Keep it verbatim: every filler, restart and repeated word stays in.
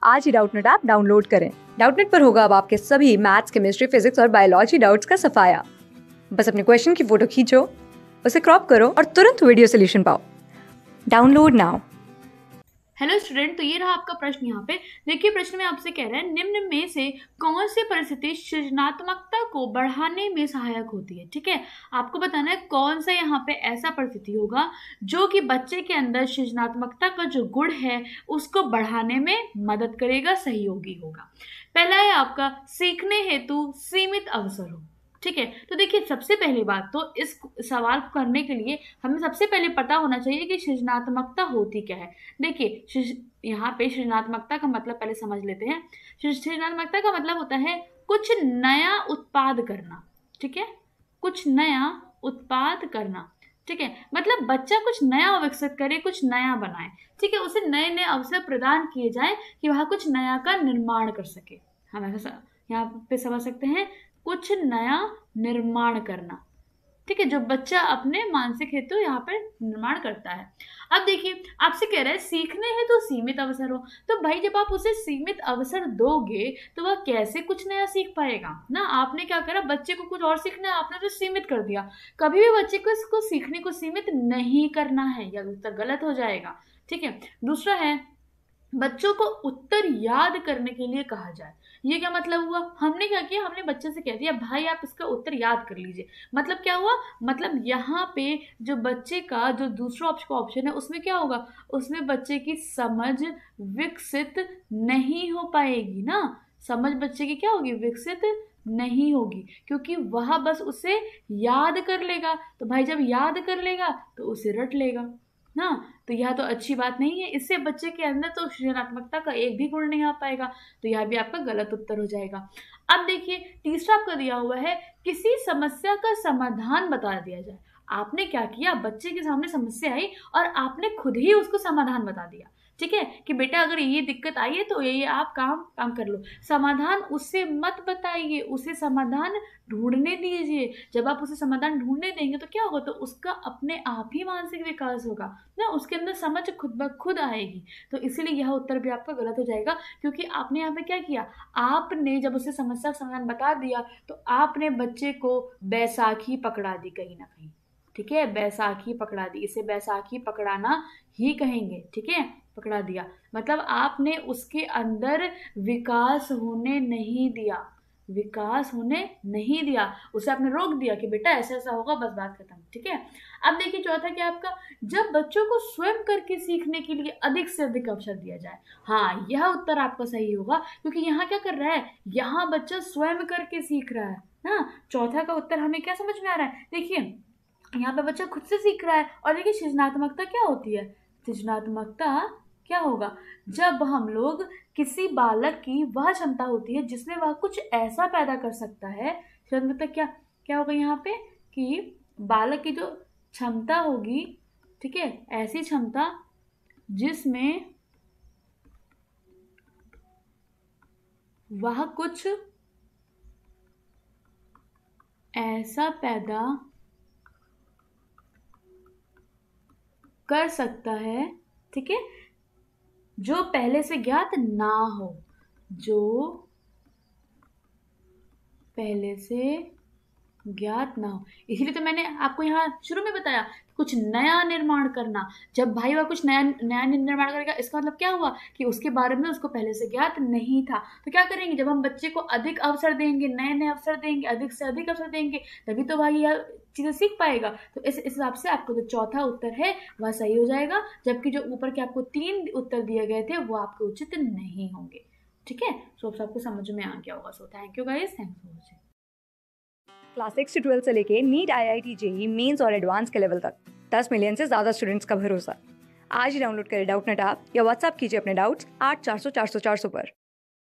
आज ही Doubtnut app download करें। डाउटनेट पर होगा अब आपके सभी मैथ्स, केमिस्ट्री, फिजिक्स और बायोलॉजी डाउट्स का सफाया। बस अपने क्वेश्चन की फोटो खींचो, उसे क्रॉप करो और तुरंत वीडियो सोल्यूशन पाओ। Download now. हेलो स्टूडेंट, तो ये रहा आपका प्रश्न। यहाँ पे देखिए, प्रश्न में आपसे कह रहे हैं निम्न में से कौन सी परिस्थिति सृजनात्मकता को बढ़ाने में सहायक होती है। ठीक है, आपको बताना है कौन सा यहाँ पे ऐसा परिस्थिति होगा जो कि बच्चे के अंदर सृजनात्मकता का जो गुण है उसको बढ़ाने में मदद करेगा, सहयोगी होगा। पहला है आपका सीखने हेतु सीमित अवसर हो। ठीक है, तो देखिए सबसे पहली बात तो इस सवाल को करने के लिए हमें सबसे पहले पता होना चाहिए कि सृजनात्मकता होती क्या है। देखिए यहाँ पे सृजनात्मकता का मतलब पहले समझ लेते हैं। सृजनात्मकता का मतलब होता है कुछ नया उत्पाद करना। ठीक है, कुछ नया उत्पाद करना। ठीक है, मतलब बच्चा कुछ नया विकसित करे, कुछ नया बनाए। ठीक है, उसे नए नए अवसर प्रदान किए जाए कि वह कुछ नया का निर्माण कर सके। हम ऐसा यहाँ पे समझ सकते हैं, कुछ नया निर्माण करना। ठीक है, जो बच्चा अपने मानसिक हेतु यहाँ पर निर्माण करता है। अब देखिए आपसे कह रहा है सीखने हेतु तो सीमित अवसर हो, तो भाई जब आप उसे सीमित अवसर दोगे तो वह कैसे कुछ नया सीख पाएगा ना। आपने क्या करा, बच्चे को कुछ और सीखना है, आपने तो सीमित कर दिया। कभी भी बच्चे को इसको सीखने को सीमित नहीं करना है, या उत्तर गलत हो जाएगा। ठीक है, दूसरा है बच्चों को उत्तर याद करने के लिए कहा जाए। ये क्या मतलब हुआ, हमने क्या किया, हमने बच्चे से कह दिया भाई आप इसका उत्तर याद कर लीजिए। मतलब क्या हुआ, मतलब यहाँ पे जो बच्चे का जो दूसरा ऑप्शन है उसमें क्या होगा, उसमें बच्चे की समझ विकसित नहीं हो पाएगी ना। समझ बच्चे की क्या होगी, विकसित नहीं होगी, क्योंकि वह बस उसे याद कर लेगा। तो भाई जब याद कर लेगा तो उसे रट लेगा ना, तो यह तो अच्छी बात नहीं है। इससे बच्चे के अंदर तो सृजनात्मकता का एक भी गुण नहीं आ पाएगा, तो यह भी आपका गलत उत्तर हो जाएगा। अब देखिए तीसरा आपका दिया हुआ है किसी समस्या का समाधान बता दिया जाए। आपने क्या किया, बच्चे के सामने समस्या आई और आपने खुद ही उसको समाधान बता दिया। ठीक है, कि बेटा अगर ये दिक्कत आई है तो ये आप काम काम कर लो। समाधान उससे मत बताइए, उसे समाधान ढूंढने दीजिए। जब आप उसे समाधान ढूंढने देंगे तो क्या होगा, तो उसका अपने आप ही मानसिक विकास होगा ना, उसके अंदर समझ खुद ब खुद आएगी। तो इसीलिए यह उत्तर भी आपका गलत हो जाएगा, क्योंकि आपने यहाँ पे क्या किया, आपने जब उसे समस्या का समाधान बता दिया तो आपने बच्चे को बैसाखी पकड़ा दी कहीं ना कहीं। ठीक है, बैसाखी पकड़ा दी, इसे बैसाखी पकड़ाना ही कहेंगे। ठीक है, पकड़ा दिया मतलब आपने उसके अंदर विकास होने नहीं दिया, विकास होने नहीं दिया, उसे आपने रोक दिया कि बेटा ऐसा ऐसा होगा, बस बात खत्म। ठीक है, अब देखिए चौथा क्या आपका, जब बच्चों को स्वयं करके सीखने के लिए अधिक से अधिक अवसर दिया जाए। हाँ, यह उत्तर आपका सही होगा, क्योंकि यहाँ क्या कर रहा है, यहाँ बच्चा स्वयं करके सीख रहा है ना। चौथा का उत्तर हमें क्या समझ में आ रहा है, देखिए यहाँ पे बच्चा खुद से सीख रहा है। और देखिए सृजनात्मकता क्या होती है, सृजनात्मकता क्या होगा, जब हम लोग किसी बालक की वह क्षमता होती है जिसमें वह कुछ ऐसा पैदा कर सकता है। सृजनात्मकता क्या क्या होगा यहाँ पे, कि बालक की जो क्षमता होगी, ठीक है, ऐसी क्षमता जिसमें वह कुछ ऐसा पैदा कर सकता है, ठीक है, जो पहले से ज्ञात ना हो, जो पहले से ज्ञात ना हो। इसीलिए तो मैंने आपको यहाँ शुरू में बताया कुछ नया निर्माण करना। जब भाई वह कुछ नया नया निर्माण करेगा, इसका मतलब क्या हुआ कि उसके बारे में उसको पहले से ज्ञात नहीं था। तो क्या करेंगे, जब हम बच्चे को अधिक अवसर देंगे, नए नए अवसर देंगे, अधिक से अधिक अवसर देंगे, तभी तो भाई यह चीजें सीख पाएगा। तो इस हिसाब से आपको जो चौथा उत्तर है वह सही हो जाएगा, जबकि जो ऊपर के आपको तीन उत्तर दिए गए थे वो आपके उचित नहीं होंगे। ठीक है, सो so, आपको समझ में आ गया होगा। So thank you guys, thanks for watching. Class six से ट्वेल्थ से लेके NEET, I I T, JEE mains और एडवांस के लेवल तक दस मिलियन से ज्यादा स्टूडेंट्स का भरोसा। आज ही डाउनलोड करें डाउटनेट ऐप या व्हाट्सएप कीजिए अपने डाउट्स आठ चार सौ चार सौ चार सौ पर।